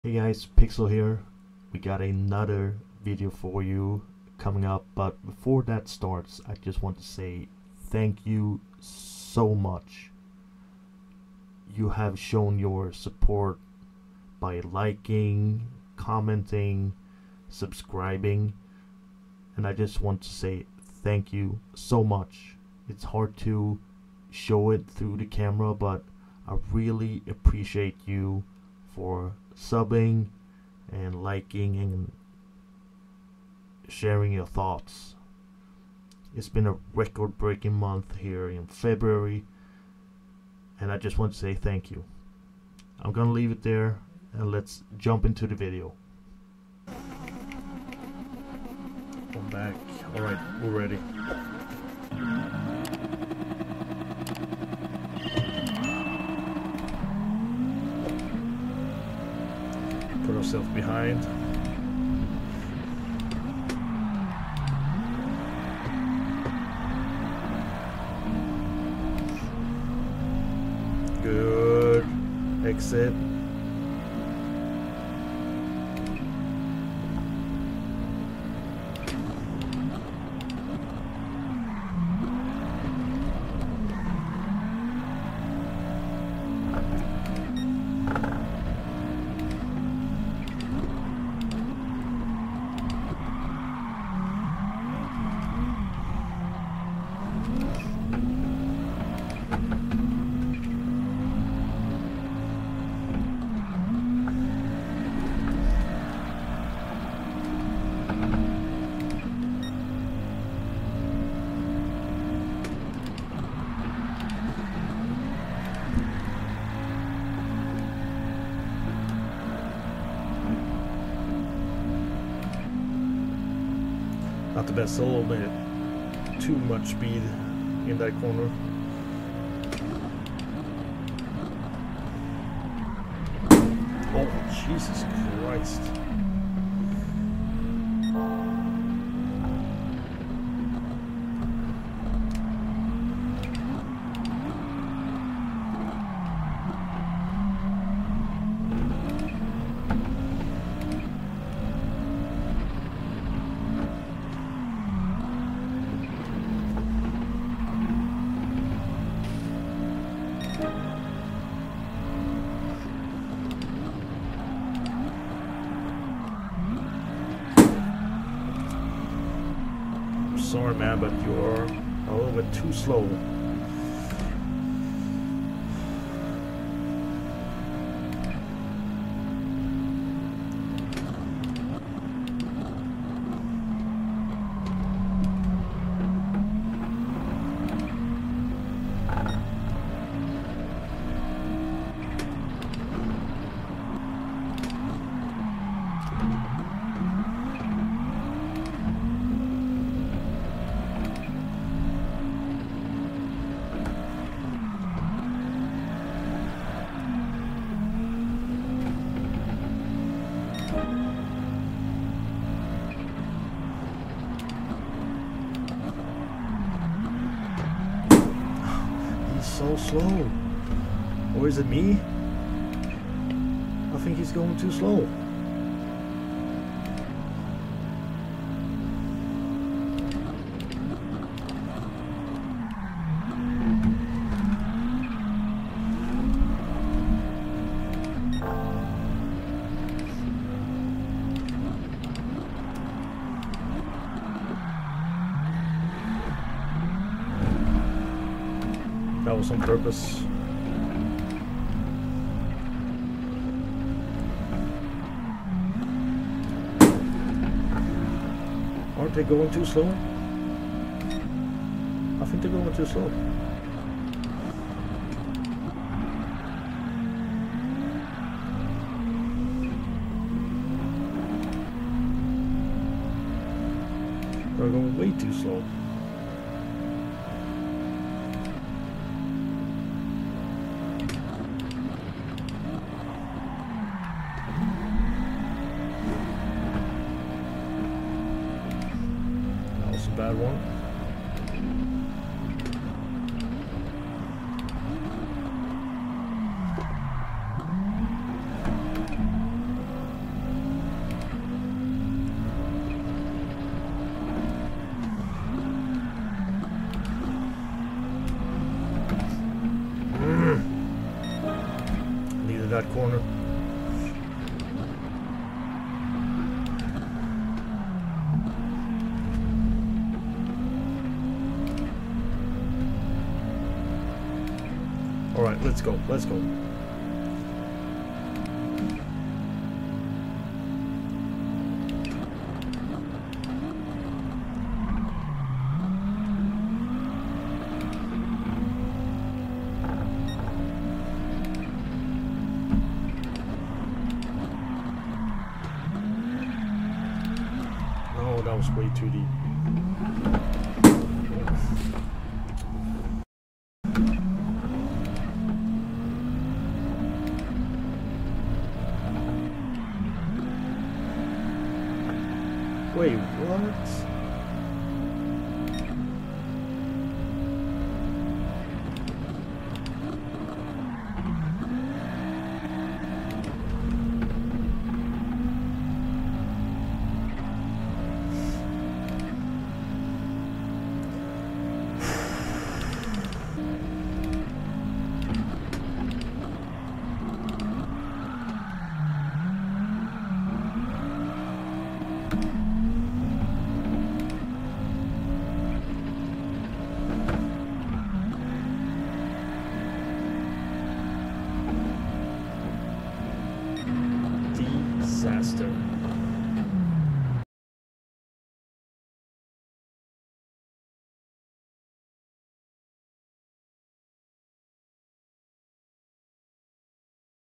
Hey guys, Pixel here. We got another video for you coming up, but before that starts, I just want to say thank you so much. You have shown your support by liking, commenting, subscribing, and I just want to say thank you so much. It's hard to show it through the camera, but I really appreciate you for subbing and liking and sharing your thoughts. It's been a record-breaking month here in February, and I just want to say thank you. I'm gonna leave it there and let's jump into the video. I'm back. Alright, we're ready. Put ourselves behind. Good. Exit. Not the best, a little bit too much speed in that corner. Oh, Jesus Christ. Sorry man, but you're a little bit too slow. So slow. Or is it me? I think he's going too slow. That was on purpose. Aren't they going too slow? I think they're going too slow. They're going way too slow. Bad one. Let's go, let's go. Oh, that was way too deep. Wait, what? Disaster.